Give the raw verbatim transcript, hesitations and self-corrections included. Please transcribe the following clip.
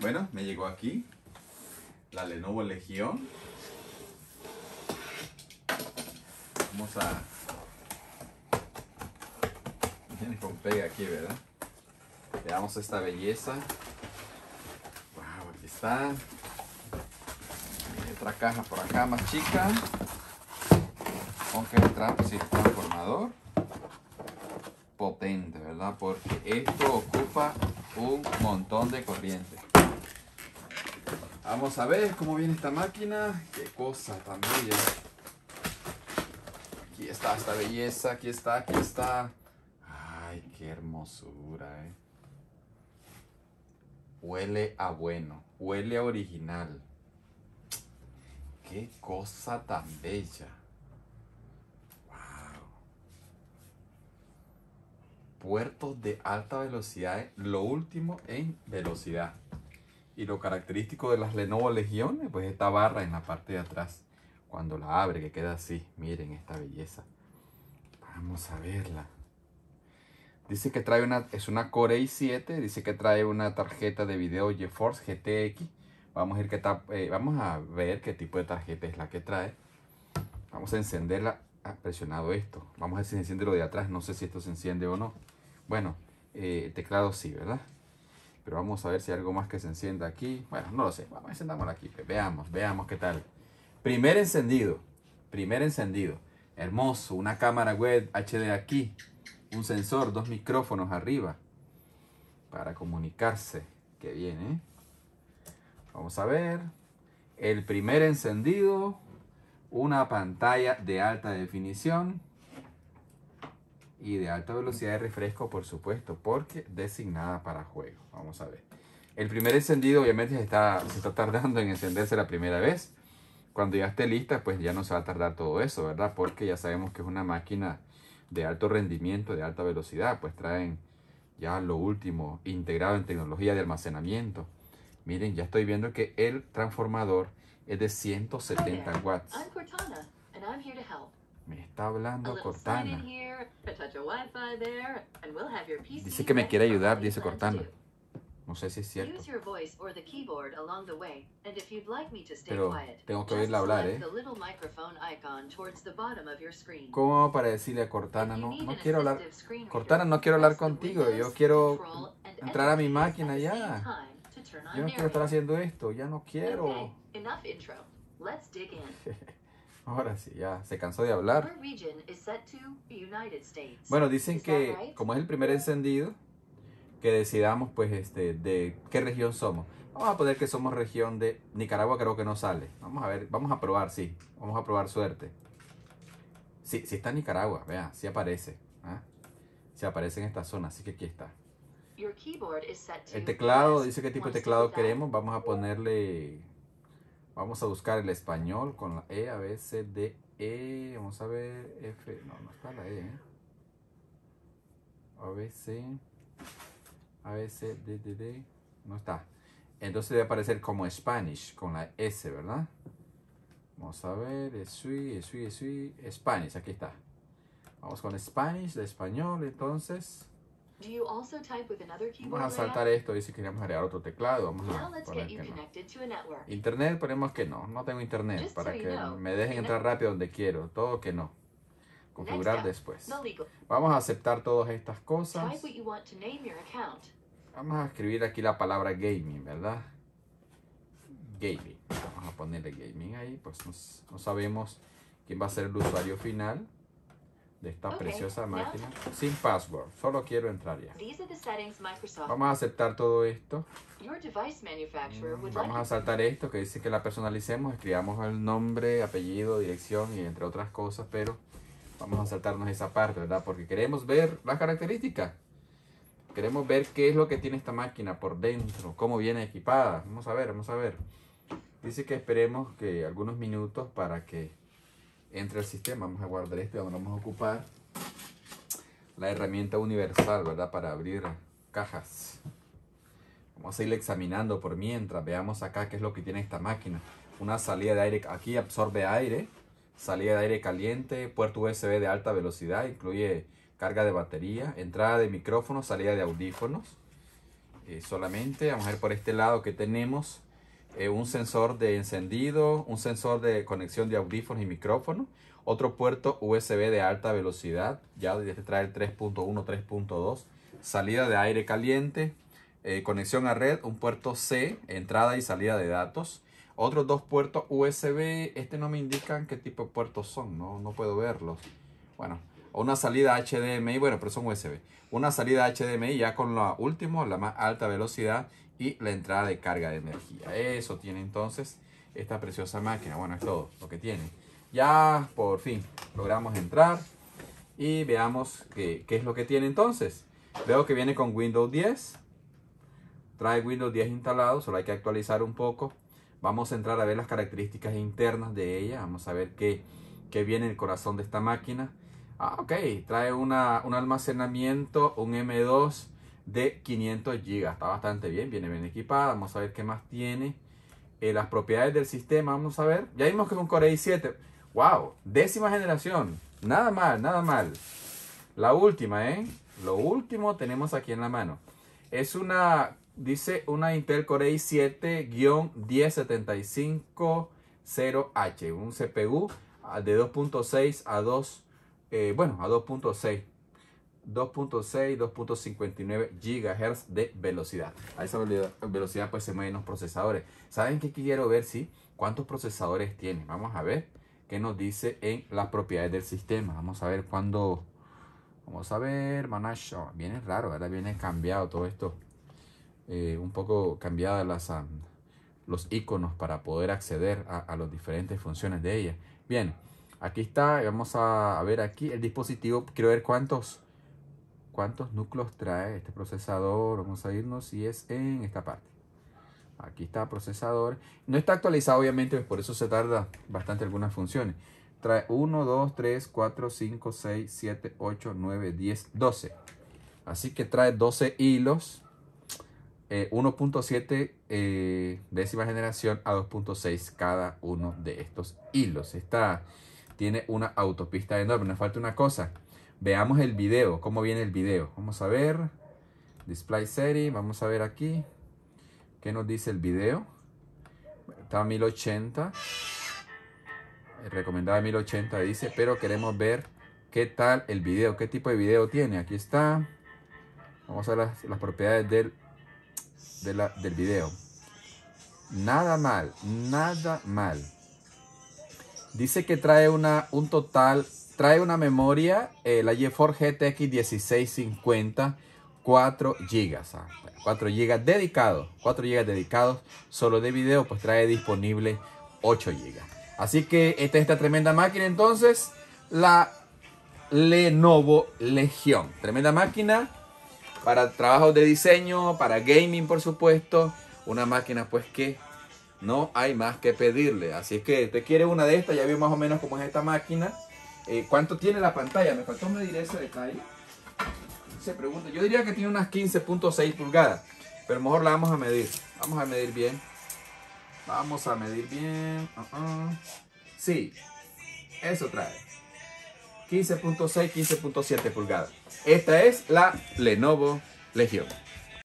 Bueno, me llegó aquí la Lenovo Legion. Vamos a... Viene con pega aquí, ¿verdad? Veamos esta belleza. Wow, aquí está. Y otra caja por acá más chica. Aunque el transformador potente, ¿verdad? Porque esto ocupa un montón de corriente. Vamos a ver cómo viene esta máquina. Qué cosa tan bella. Aquí está esta belleza, aquí está, aquí está. Ay, qué hermosura, eh. Huele a bueno, huele a original. Qué cosa tan bella. Wow. Puertos de alta velocidad, lo último en velocidad. Y lo característico de las Lenovo Legion, pues esta barra en la parte de atrás. Cuando la abre, que queda así. Miren esta belleza. Vamos a verla. Dice que trae una, es una Core i siete. Dice que trae una tarjeta de video GeForce G T X. Vamos a, ir que eh, vamos a ver qué tipo de tarjeta es la que trae. Vamos a encenderla. Ah, presionado esto. Vamos a ver si se enciende lo de atrás. No sé si esto se enciende o no. Bueno, eh, el teclado sí, ¿verdad? Pero vamos a ver si hay algo más que se encienda aquí. Bueno, no lo sé. Vamos a encendámoslo aquí. Veamos, veamos qué tal. Primer encendido. Primer encendido. Hermoso. Una cámara web H D aquí. Un sensor, dos micrófonos arriba. Para comunicarse. Qué bien, ¿eh? Vamos a ver. El primer encendido. Una pantalla de alta definición. Y de alta velocidad de refresco, por supuesto, porque designada para juego. Vamos a ver. El primer encendido obviamente se está, se está tardando en encenderse la primera vez. Cuando ya esté lista, pues ya no se va a tardar todo eso, ¿verdad? Porque ya sabemos que es una máquina de alto rendimiento, de alta velocidad. Pues traen ya lo último integrado en tecnología de almacenamiento. Miren, ya estoy viendo que el transformador es de ciento setenta watts. Me está hablando Cortana. Dice que me quiere ayudar, dice Cortana. No sé si es cierto. Pero tengo que oírla hablar, ¿eh? ¿Cómo hago para decirle a Cortana? No, no quiero hablar. Cortana, no quiero hablar contigo. Yo quiero entrar a mi máquina ya. Yo no quiero estar haciendo esto. Ya no quiero. Ahora sí, ya se cansó de hablar. Bueno, dicen que como es el primer encendido, que decidamos pues este de qué región somos. Vamos a poner que somos región de Nicaragua, creo que no sale. Vamos a ver, vamos a probar, sí. Vamos a probar suerte. Sí, sí está en Nicaragua, vea, sí aparece. ¿eh? Sí aparece en esta zona, así que aquí está. El teclado, dice qué tipo de teclado queremos. Vamos a ponerle... Vamos a buscar el español con la E, A, B, C, D, E. Vamos a ver, F. No, no está la E. ¿eh? A, B, C. A, B, C, D, D, D. No está. Entonces debe aparecer como Spanish con la S, ¿verdad? Vamos a ver. Esui, esui, esui. Spanish, aquí está. Vamos con Spanish, de español, entonces. Vamos a saltar esto, dice que queremos agregar otro teclado. Vamos a poner que no. Internet, ponemos que no. No tengo internet para que me dejen entrar rápido donde quiero. Todo que no. Configurar después. Vamos a aceptar todas estas cosas. Vamos a escribir aquí la palabra gaming, ¿verdad? Gaming. Vamos a ponerle gaming ahí. Pues no, no sabemos quién va a ser el usuario final de esta okay, preciosa máquina. Sin password. Solo quiero entrar ya. Vamos a aceptar todo esto. Vamos a saltar esto que dice que la personalicemos. Escribamos el nombre, apellido, dirección y entre otras cosas. Pero vamos a saltarnos esa parte, ¿verdad? Porque queremos ver las características. Queremos ver qué es lo que tiene esta máquina por dentro. Cómo viene equipada. Vamos a ver, vamos a ver. Dice que esperemos que algunos minutos para que entre el sistema. Vamos a guardar esto y ahora vamos a ocupar la herramienta universal, ¿verdad? Para abrir cajas. Vamos a ir examinando por mientras. Veamos acá qué es lo que tiene esta máquina. Una salida de aire. Aquí absorbe aire. Salida de aire caliente. Puerto U S B de alta velocidad. Incluye carga de batería. Entrada de micrófono. Salida de audífonos. eh, solamente. Vamos a ver por este lado que tenemos eh, un sensor de encendido, un sensor de conexión de audífonos y micrófono, otro puerto U S B de alta velocidad, ya este trae el tres punto uno, tres punto dos, salida de aire caliente, eh, conexión a red, un puerto C, entrada y salida de datos, otros dos puertos U S B, este no me indican qué tipo de puertos son, no, no puedo verlos. Bueno, una salida H D M I, bueno, pero son U S B. Una salida H D M I ya con la última, la más alta velocidad y la entrada de carga de energía. Eso tiene entonces esta preciosa máquina. Bueno, es todo lo que tiene. Ya por fin logramos entrar y veamos qué, qué es lo que tiene entonces. Veo que viene con Windows diez. Trae Windows diez instalado, solo hay que actualizar un poco. Vamos a entrar a ver las características internas de ella. Vamos a ver qué, qué viene en el corazón de esta máquina. Ah, ok, trae una, un almacenamiento, un M dos de quinientos gigas. Está bastante bien, viene bien equipada. Vamos a ver qué más tiene. Eh, las propiedades del sistema, vamos a ver. Ya vimos que es un Core i siete. Wow, décima generación. Nada mal, nada mal. La última, ¿eh? Lo último tenemos aquí en la mano. Es una, dice una Intel Core i siete diez setenta y cinco cero H. Un C P U de dos punto seis a dos. Eh, bueno, a dos punto seis, dos punto seis, dos punto cincuenta y nueve gigahertz de velocidad. A esa velocidad pues se mueven los procesadores. ¿Saben qué quiero ver? Sí, cuántos procesadores tiene. Vamos a ver qué nos dice en las propiedades del sistema. Vamos a ver cuándo. Vamos a ver, manage. Viene raro, ¿verdad? Viene cambiado todo esto. Eh, un poco cambiadas las, um, los iconos para poder acceder a, a las diferentes funciones de ella. Bien. Aquí está, vamos a ver aquí el dispositivo. Quiero ver cuántos, cuántos núcleos trae este procesador. Vamos a irnos y es en esta parte. Aquí está procesador. No está actualizado obviamente, por eso se tarda bastante algunas funciones. Trae uno, dos, tres, cuatro, cinco, seis, siete, ocho, nueve, diez, doce. Así que trae doce hilos. Eh, uno punto siete eh, décima generación a dos punto seis cada uno de estos hilos. Está... Tiene una autopista enorme. Nos falta una cosa. Veamos el video. ¿Cómo viene el video? Vamos a ver. Display Setting. Vamos a ver aquí. ¿Qué nos dice el video? Está a mil ochenta. Recomendada mil ochenta dice. Pero queremos ver qué tal el video. ¿Qué tipo de video tiene? Aquí está. Vamos a ver las, las propiedades del, de la, del video. Nada mal. Nada mal. Dice que trae una, un total, trae una memoria, eh, la GeForce G T X dieciséis cincuenta, cuatro gigas. Ah, cuatro gigas dedicados, cuatro gigas dedicados. Solo de video, pues trae disponible ocho gigas. Así que esta es esta tremenda máquina entonces, la Lenovo Legion. Tremenda máquina para trabajos de diseño, para gaming por supuesto. Una máquina pues que... no hay más que pedirle. Así es que usted quiere una de estas. Ya vio más o menos cómo es esta máquina. Eh, ¿Cuánto tiene la pantalla? Me faltó medir ese detalle. Se pregunta. Yo diría que tiene unas quince punto seis pulgadas. Pero mejor la vamos a medir. Vamos a medir bien. Vamos a medir bien. Uh -uh. Sí. Eso trae. quince punto seis, quince punto siete pulgadas. Esta es la Lenovo Legion.